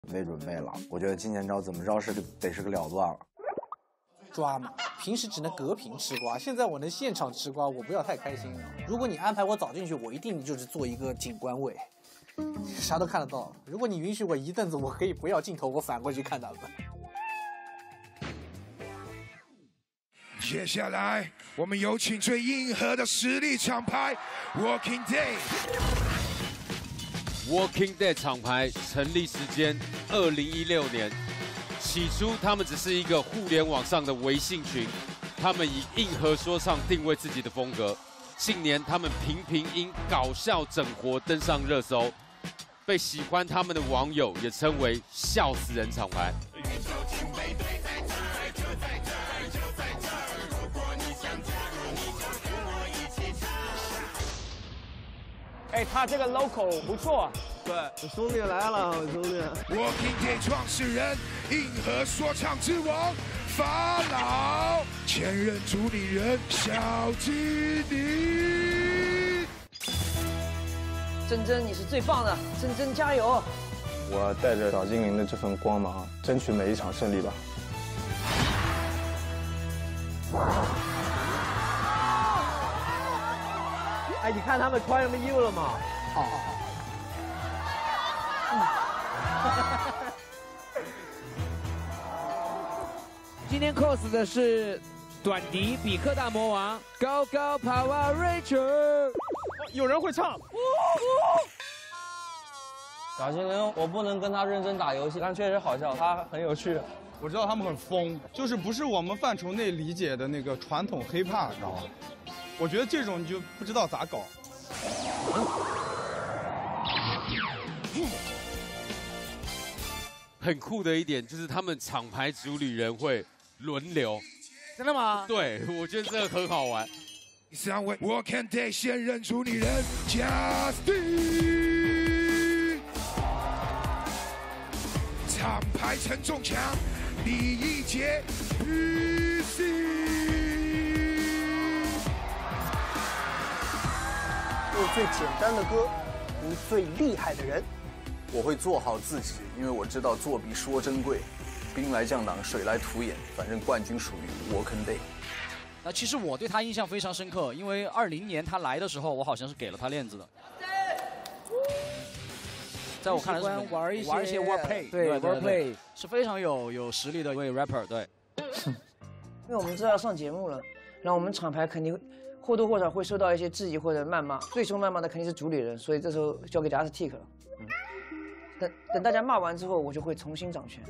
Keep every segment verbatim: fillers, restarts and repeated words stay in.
准备准备了。我觉得今年招怎么着是个得是个了断了。 抓嘛，平时只能隔屏吃瓜，现在我能现场吃瓜，我不要太开心了。如果你安排我早进去，我一定就是做一个景观位，啥都看得到。如果你允许我一凳子，我可以不要镜头，我反过去看他们。 接下来，我们有请最硬核的实力厂牌 Walking Dead。Walking Dead 厂牌成立时间二零一六年，起初他们只是一个互联网上的微信群，他们以硬核说唱定位自己的风格。近年他们频频因搞笑整活登上热搜，被喜欢他们的网友也称为笑死人厂牌。 哎，他这个 logo 不错， 对，兄弟来了，兄弟。 Walking Dead 创始人，硬核说唱之王法老，前任主理人小吉尼。 珍珍，你是最棒的，珍珍加油！ 我带着小精灵的这份光芒，争取每一场胜利吧。 哎，你看他们穿什么衣服了吗？ 好好好。 今天 cos 的是短笛比克大魔王，高高跑啊 Rachel。 有人会唱。 小精灵，我不能跟他认真打游戏，但确实好笑，他很有趣。 我知道他们很疯，就是不是我们范畴内理解的那个传统黑怕，你知道吗？我觉得这种你就不知道咋搞。 很酷的一点就是他们厂牌主理人会轮流。 真的吗？ 对，我觉得这个很好玩。 第三位 Walking Dead 现任主理人 Justin， 厂牌承重墙第一节 P C。 做最简单的歌，读最厉害的人。 我会做好自己，因为我知道做比说珍贵。兵来将挡，水来土掩，反正冠军属于 Walking Dead。 那其实我对他印象非常深刻，因为二零年他来的时候，我好像是给了他链子的。在我看来是玩一些玩一些 wordplay， 对 wordplay 是非常有有实力的一位 rapper， 对。 因为我们知道要上节目了，然后我们厂牌肯定或多或少会受到一些质疑或者谩骂，最受谩骂的肯定是主理人，所以这时候交给 Justin 了。嗯，等等大家骂完之后，我就会重新掌权。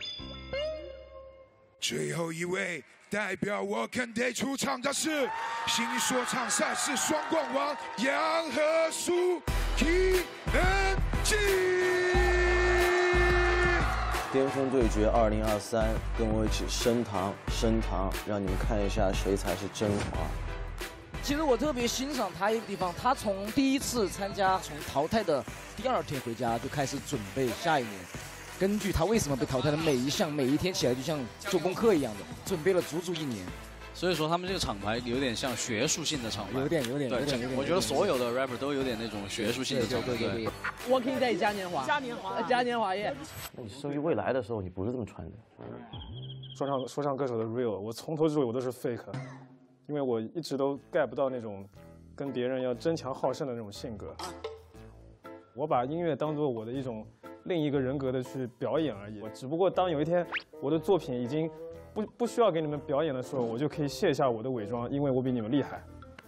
最后一位代表 Walking Dead 出场的是新说唱赛事双冠王杨和苏 T N G。 巅峰对决二零二三，跟我一起升堂升堂，让你们看一下谁才是真华。 其实我特别欣赏他一个地方，他从第一次参加从淘汰的第二天回家就开始准备下一年。根据他为什么被淘汰的每一项，每一天起来就像做功课一样的，准备了足足一年。 所以说他们这个厂牌有点像学术性的厂牌， 有点有点对， 有点有点。 我觉得所有的 rapper 都有点那种学术性的厂牌。 对对对对。 Walking Dead 嘉年华， 嘉年华， 嘉年华夜。 那你生于未来的时候，你不是这么穿的。 说唱说唱歌手的 real， 我从头至尾我都是 fake， 因为我一直都 get 不到那种跟别人要争强好胜的那种性格。我把音乐当作我的一种另一个人格的去表演而已。我只不过当有一天我的作品已经不不需要给你们表演的时候，我就可以卸下我的伪装，因为我比你们厉害。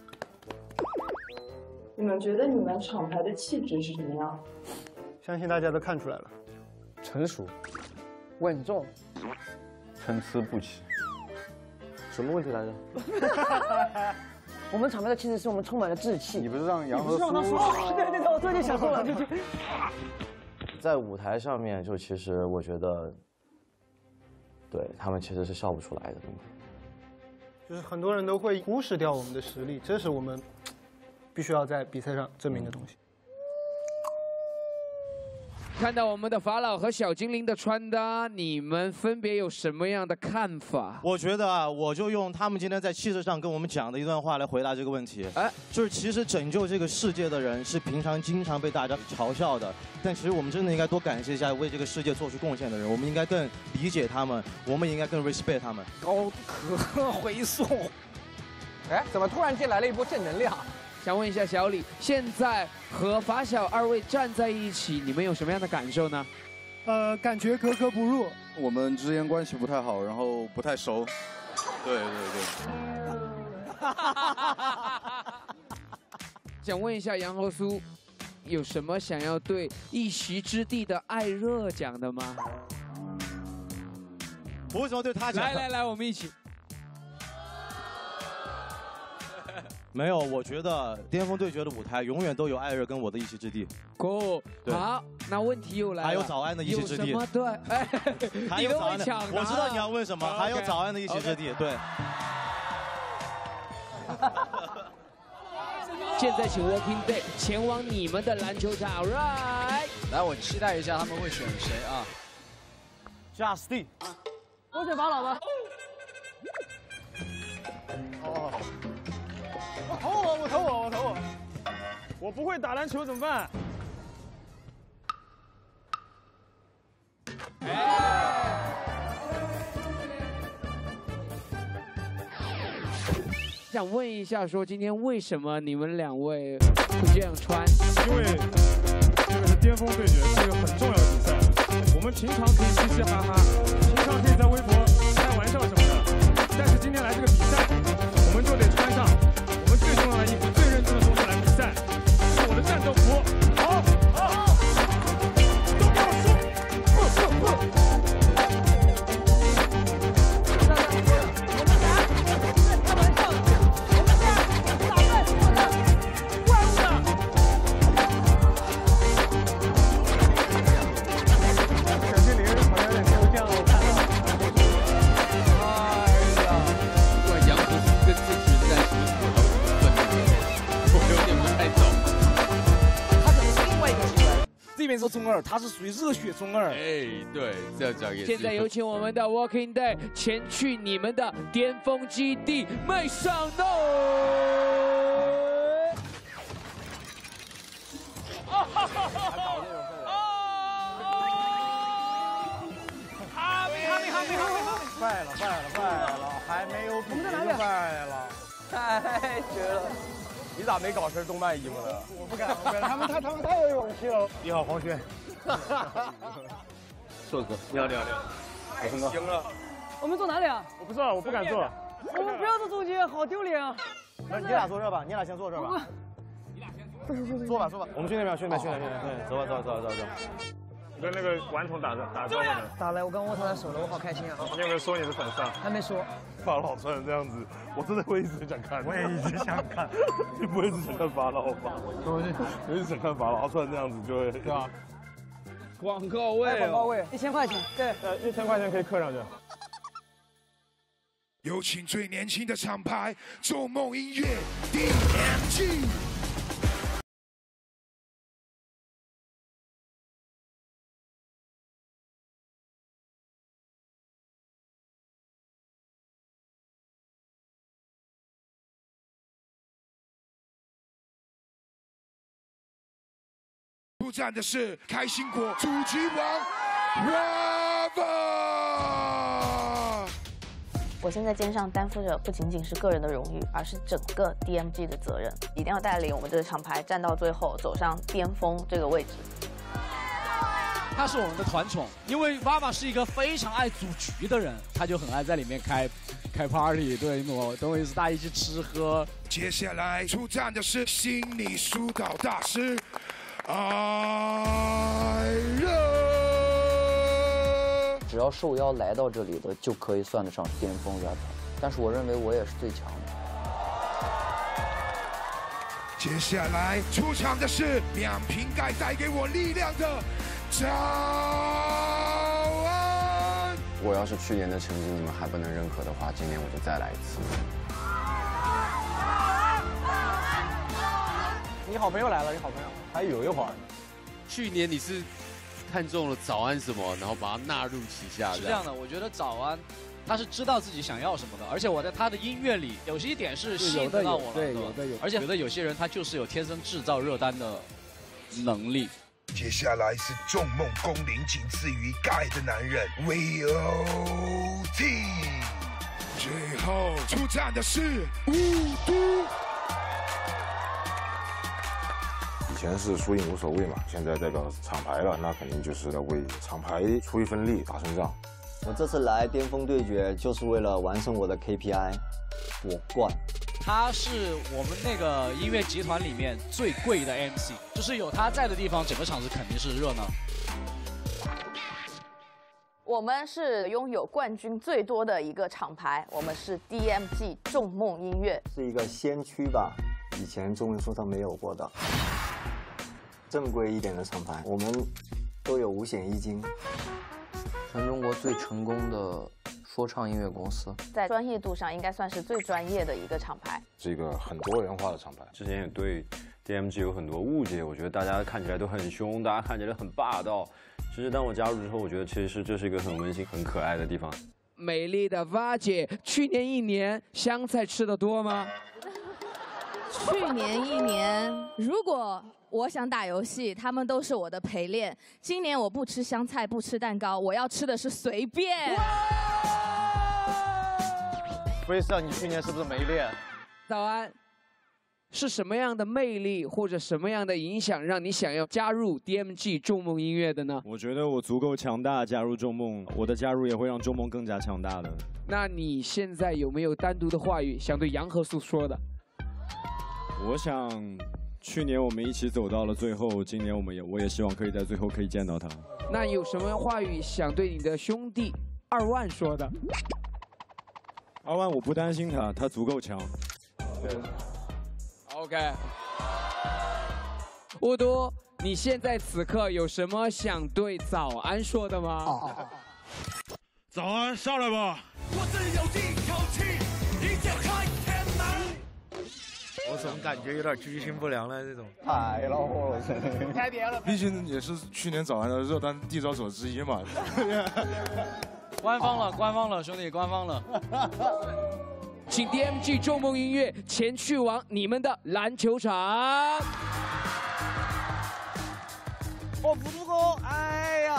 你们觉得你们厂牌的气质是什么样？ 相信大家都看出来了，成熟、 稳重、 参差不齐。 什么问题来着？ 我们厂牌的气质是我们充满了志气。 你不是让杨和苏？ 对对对，我最近想说了，就就。 在舞台上面，就其实我觉得，对他们其实是笑不出来的， 就是很多人都会忽视掉我们的实力，这是我们必须要在比赛上证明的东西。 看到我们的法老和小精灵的穿搭，你们分别有什么样的看法？ 我觉得啊，我就用他们今天在气势上跟我们讲的一段话来回答这个问题。哎，就是其实拯救这个世界的人是平常经常被大家嘲笑的，但其实我们真的应该多感谢一下为这个世界做出贡献的人，我们应该更理解他们，我们也应该更 respect 他们。 高可回送。哎，怎么突然间来了一波正能量？ 想问一下小李，现在和法小二位站在一起，你们有什么样的感受呢？ 呃，感觉格格不入。 我们之间关系不太好，然后不太熟。对对对。 想问一下杨和苏，有什么想要对一席之地的艾热讲的吗？ 我为什么对他讲？ 来来来，我们一起。 没有，我觉得巅峰对决的舞台永远都有艾热跟我的一席之地。 够、oh, 好，那问题又来了， 还有早安的一席之地。 有什么？对，哎， 还有早安的， 我知道你要问什么， okay, 还有早安的一席之地， okay. 对。 现在请 Walking Day 前往你们的篮球场 ，right？ 来，我期待一下他们会选谁啊 ？Justin， 我选法老吧。 哦。我投我，我投我，我投我。我不会打篮球怎么办？ 想问一下，说今天为什么你们两位会这样穿？ 因为这个是巅峰对决，是一个很重要的比赛。我们平常可以嘻嘻哈哈，平常可以在微博开玩笑什么的，但是今天来这个比赛，我们就得穿上我们最重要的衣服、最认真的东西来比赛，是我的战斗服。好，好，都给我说！ 这边是中二，他是属于热血中二。 哎，对，这样讲也是。 现在有请我们的 Walking Day 前去你们的巅峰基地麦上诺。 哈哈哈哈哈密哈密哈密哈密！ 败了败了败了，还没有比就败了， 太绝了！ 你咋没搞身动漫衣服呢？我不敢，我不敢，他们他他们太有勇气了。你好，黄轩。 硕哥，你好你好你好，我峰哥。 行了。 我们坐哪里啊？ 我不知道，我不敢坐。 我们不要坐中间，好丢脸啊！ 那你俩坐这吧，你俩先坐这吧。你俩先坐。坐吧坐吧，我们去那边去那边去那边，对，走吧走吧走吧走吧。 跟那个顽童打着打招呼呢。 打来，我刚握他的手了，我好开心啊！ 你有没有说你的粉丝啊？ 还没说。 法老穿成这样子，我真的会一直想看。 我也一直想看。 你不会一直想看法老吧？我一直想看法老，他穿成这样子就会。对啊。 广告位， 广告位，一千块钱，对， 呃，一千块钱可以刻上去。 有请最年轻的厂牌做梦音乐 D M G。出战的是开心果主机王 Rava。 我现在肩上担负着不仅仅是个人的荣誉，而是整个 D M G 的责任，一定要带领我们这个厂牌站到最后，走上巅峰这个位置。 他是我们的团宠，因为妈妈是一个非常爱组局的人，他就很爱在里面开开 party， 对，我懂我意思，大家一起吃喝。 接下来出战的是心理疏导大师。艾热， 只要受邀来到这里的，就可以算得上是巅峰 rapper。但是我认为我也是最强的。 接下来出场的是两瓶盖带给我力量的早安。 我要是去年的成绩你们还不能认可的话，今年我就再来一次。 你好朋友来了，你好朋友还有一会儿。 去年你是看中了早安什么，然后把它纳入旗下。 是这样的，我觉得早安。他是知道自己想要什么的，而且我在他的音乐里有些一点是吸引到我了， 对，有的有。 而且觉得有些人他就是有天生制造热单的能力。 接下来是众梦功龄仅次于盖的男人 V O T， 最后出战的是雾都。 以前是输赢无所谓嘛，现在代表厂牌了，那肯定就是要为厂牌出一份力，打胜仗。 我这次来巅峰对决，就是为了完成我的 K P I， 夺冠。 他是我们那个音乐集团里面最贵的 M C， 就是有他在的地方，整个场子肯定是热闹。 我们是拥有冠军最多的一个厂牌，我们是 D M G 众梦音乐， 是一个先驱吧，以前中文说唱没有过的，正规一点的厂牌，我们都有五险一金。 全中国最成功的说唱音乐公司， 在专业度上应该算是最专业的一个厂牌， 是一个很多元化的厂牌。 之前也对 D M G 有很多误解，我觉得大家看起来都很凶，大家看起来很霸道。其实当我加入之后，我觉得其实这是一个很温馨、很可爱的地方。 美丽的蛙姐，去年一年香菜吃的多吗？ 去年一年，如果我想打游戏，他们都是我的陪练。今年我不吃香菜，不吃蛋糕，我要吃的是随便。 威少，你去年是不是没练？ 早安，是什么样的魅力或者什么样的影响，让你想要加入 D M G 众梦音乐的呢？ 我觉得我足够强大，加入众梦，我的加入也会让众梦更加强大的。 那你现在有没有单独的话语想对杨和苏说的？ 我想，去年我们一起走到了最后，今年我们也我也希望可以在最后可以见到他。 那有什么话语想对你的兄弟二万说的？ 二万，我不担心他，他足够强。 对 ，OK。雾都，你现在此刻有什么想对早安说的吗？哦、 早安，上来吧。我自有一口气，一解开天门。 我总感觉有点居心不良了，这种太恼火了， 太屌了。 毕竟也是去年早安的热单缔造者之一嘛。 官方了，官方了，兄弟，官方了。 请 D M G 众梦音乐前去往你们的篮球场。 哦，不足哥，哎呀！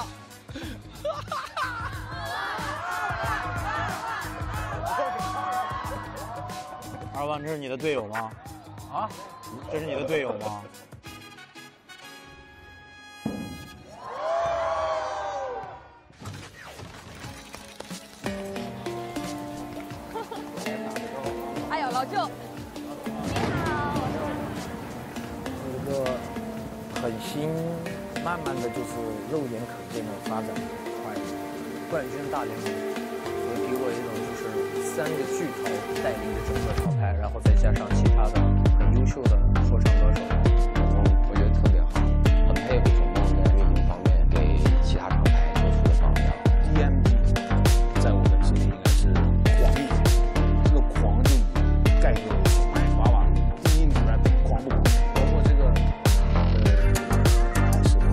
二万，这是你的队友吗？啊？这是你的队友吗？ 哎呦，老舅，你好。 一个很新，慢慢的就是肉眼可见的发展，快冠军大联盟，所以给我一种就是三个巨头带领着整个厂牌，然后再加上其他的很优秀的说唱歌手， 我觉得特别好，很佩服总梦在运营方面给其他厂牌做出的榜样。 D M G 在我的心里应该是狂野，这个狂就以盖过娃娃第一名 rap 狂不狂，包括这个呃还是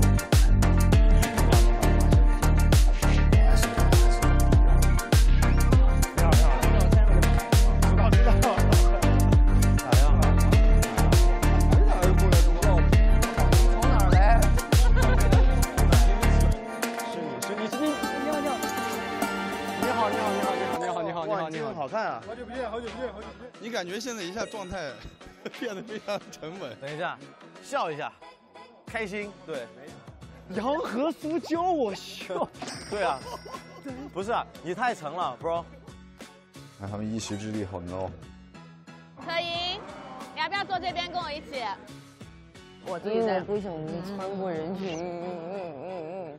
好看啊！ 好久不见，好久不见，好久不见。你感觉现在一下状态变得非常沉稳。 等一下，笑一下，开心。对，杨和苏教我笑。对啊，不是啊，你太沉了 ，bro。 看他们一席之地好高。 可以，你要不要坐这边跟我一起？ 我自己在不想穿过人群。嗯嗯嗯嗯。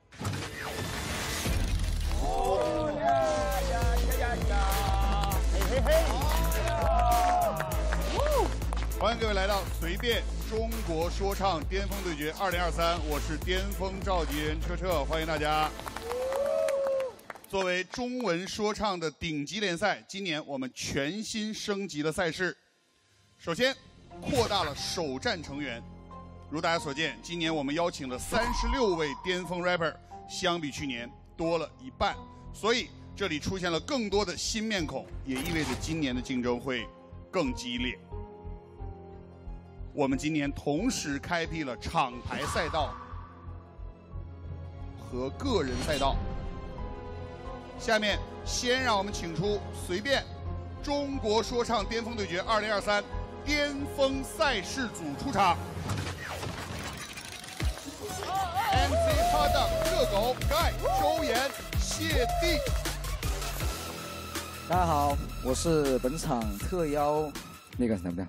哦呀呀呀呀！嘿嘿嘿！欢迎各位来到随便中国说唱巅峰对决二零二三，我是巅峰召集人车车，欢迎大家。作为中文说唱的顶级联赛，今年我们全新升级了赛事。首先，扩大了首战成员。如大家所见，今年我们邀请了三十六位巅峰 rapper， 相比去年多了一半，所以这里出现了更多的新面孔，也意味着今年的竞争会更激烈。我们今年同时开辟了厂牌赛道和个人赛道。下面先让我们请出随便中国说唱巅峰对决二零二三巅峰赛事组出场。M C 哈的热狗盖周岩谢帝。 大家好，我是本场特邀那个什么的。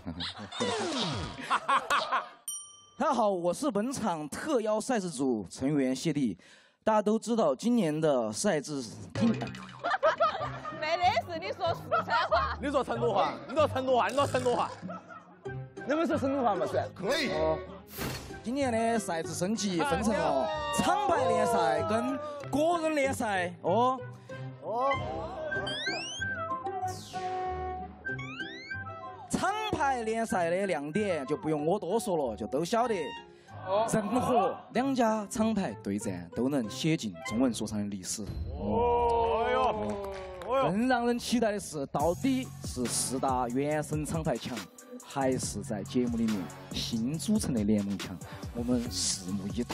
大家好，我是本场特邀赛事组成员谢帝。大家都知道，今年的赛制，今没得事，你说四川话。 你说成都话，你说成都话，你说成都话。能不能说成都话嘛？是？ 可以。 哦，今年的赛制升级分成了厂牌联赛跟个人联赛。哦。哦。厂牌联赛的亮点就不用我多说了，就都晓得。任何两家厂牌对战都能写进中文说唱的历史。哦哟！更让人期待的是，到底是四大原生厂牌强，还是在节目里面新组成的联盟强？我们拭目以待。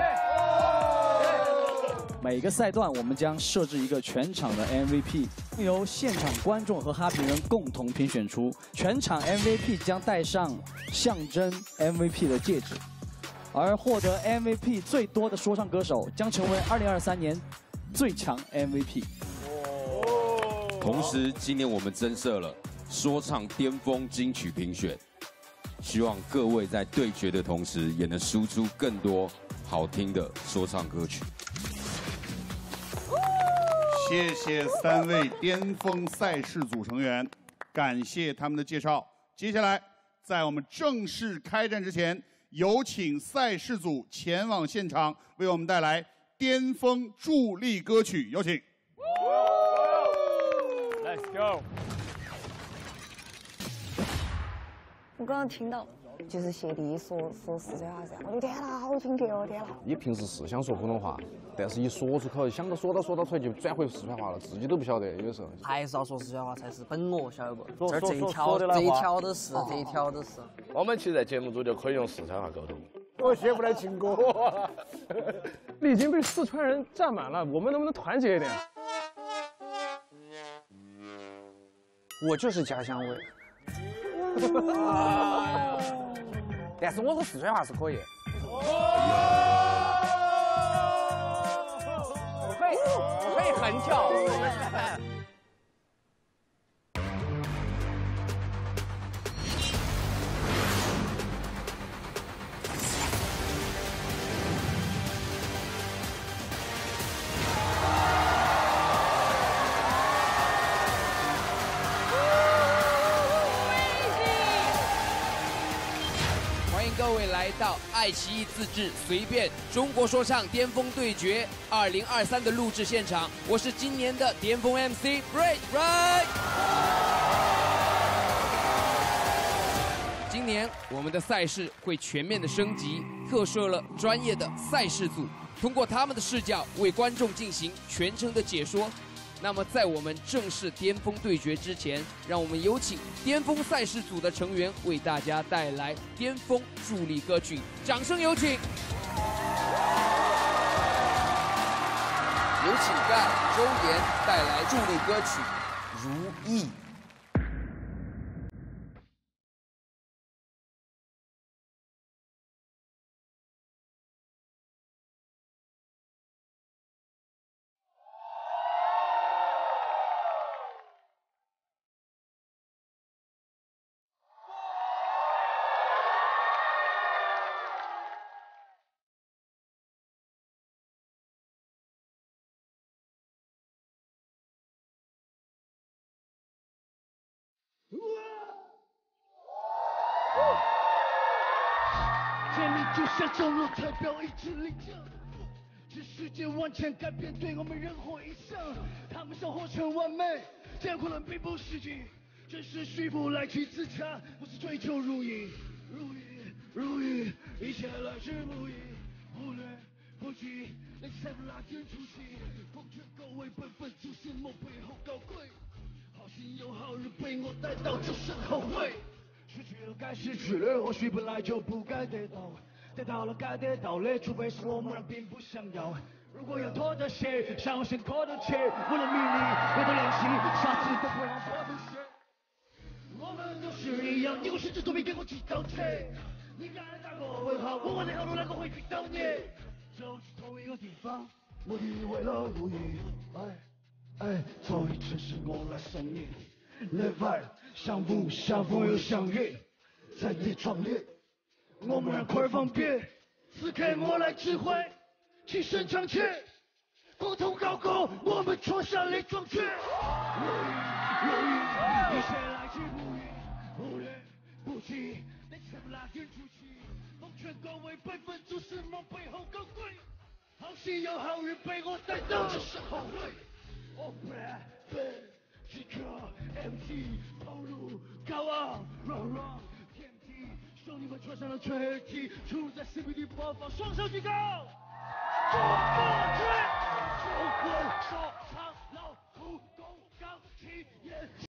每个赛段我们将设置一个全场的 M V P， 由现场观众和哈评人共同评选出。全场 M V P 将戴上象征 M V P 的戒指。而获得 M V P 最多的说唱歌手将成为二零二三年最强 M V P。 同时，今年我们增设了说唱巅峰金曲评选，希望各位在对决的同时，也能输出更多好听的说唱歌曲。 谢谢三位巅峰赛事组成员，感谢他们的介绍。接下来，在我们正式开战之前，有请赛事组前往现场，为我们带来巅峰助力歌曲，有请。 Let's go。 我刚刚听到，就是谢帝说说四川话噻，我的天哪，好亲切哦，天哪！ 你平时是想说普通话，但是一说出口，想到说到说到出来就转回四川话了，自己都不晓得，有时候。 还是要说四川话才是本我，晓得不？ 说这这一说条说的来话这一条都是，这一条都是。 我们其实在节目组就可以用四川话沟通。 我学不来情歌，你已经被四川人占满了，我们能不能团结一点？ 我就是家乡味。但是我说四川话是可以。我可以，我可以横跳。 各位来到爱奇艺自制随便中国说唱巅峰对决二零二三的录制现场，我是今年的巅峰 M C Break Right。今年我们的赛事会全面的升级，特设了专业的赛事组，通过他们的视角为观众进行全程的解说。那么在我们正式巅峰对决之前，让我们有请巅峰赛事组的成员为大家带来巅峰助力歌曲，掌声有请。有请盖周岩带来助力歌曲《如意》。 建立就像中路代表一支力量，这世界完全改变，对我们人活一生。他们想活成完美，艰苦的并不实际，这是虚不来去自强，不是追求如意，如意，如意，一切来之不易，忽略不计。 连财富拉远出去，奉劝各位本分做事莫背后高贵。好心有好人被我带到这身后悔，失去了该失去的，或许本来就不该得到，得到了该得到的，除非是我们并不想要。如果要妥协，想要先妥的切，为了秘密，为了联系，下次都不会让我同学。我们都是一样，你我甚至都没给我几道题。你敢打个问号，我问哪条路哪个会遇到你？走去同一个地方，目的为了如意。哎哎，走一程是我来送你。Live right， 相逢相逢又相遇，在地壮烈。我们让块方便，此刻我来指挥，齐声唱起，共同高歌，我们创下了壮举。如意如意，一切来之不易，不离不弃，连财富拉远出去，奉劝各位本分做事莫背后高贵。好心有好人被我带到这身后悔。Oh bad bad， 即刻 M T 投入高昂 run run 天梯，兄弟们穿上了吹气，出入在 C B D 播放，双手举高，做个追，就会说唱老虎公高企业。